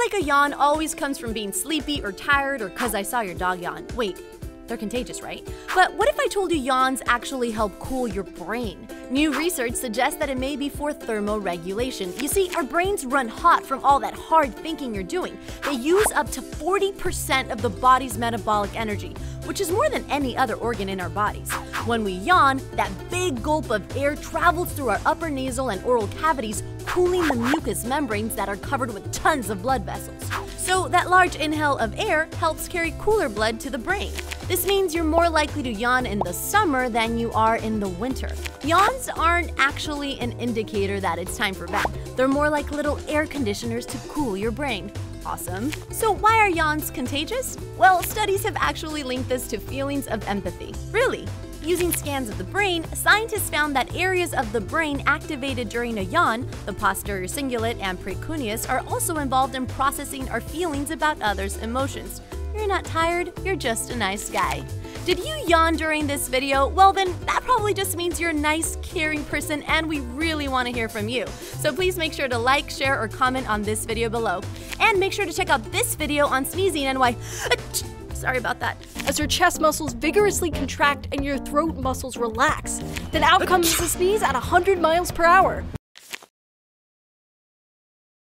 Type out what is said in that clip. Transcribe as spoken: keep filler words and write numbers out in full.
like a yawn always comes from being sleepy or tired or cause I saw your dog yawn. Wait, they're contagious, right? But what if I told you yawns actually help cool your brain? New research suggests that it may be for thermoregulation. You see, our brains run hot from all that hard thinking you're doing. They use up to forty percent of the body's metabolic energy, which is more than any other organ in our bodies. When we yawn, that big gulp of air travels through our upper nasal and oral cavities, cooling the mucous membranes that are covered with tons of blood vessels. So that large inhale of air helps carry cooler blood to the brain. This means you're more likely to yawn in the summer than you are in the winter. Yawns aren't actually an indicator that it's time for bed. They're more like little air conditioners to cool your brain. Awesome. So why are yawns contagious? Well, studies have actually linked this to feelings of empathy. Really? Using scans of the brain, scientists found that areas of the brain activated during a yawn, the posterior cingulate and precuneus, are also involved in processing our feelings about others' emotions. You're not tired, you're just a nice guy. Did you yawn during this video? Well then, that probably just means you're a nice, caring person and we really want to hear from you. So please make sure to like, share, or comment on this video below. And make sure to check out this video on sneezing and why… Sorry about that. As your chest muscles vigorously contract and your throat muscles relax. Then out comes the sneeze at one hundred miles per hour.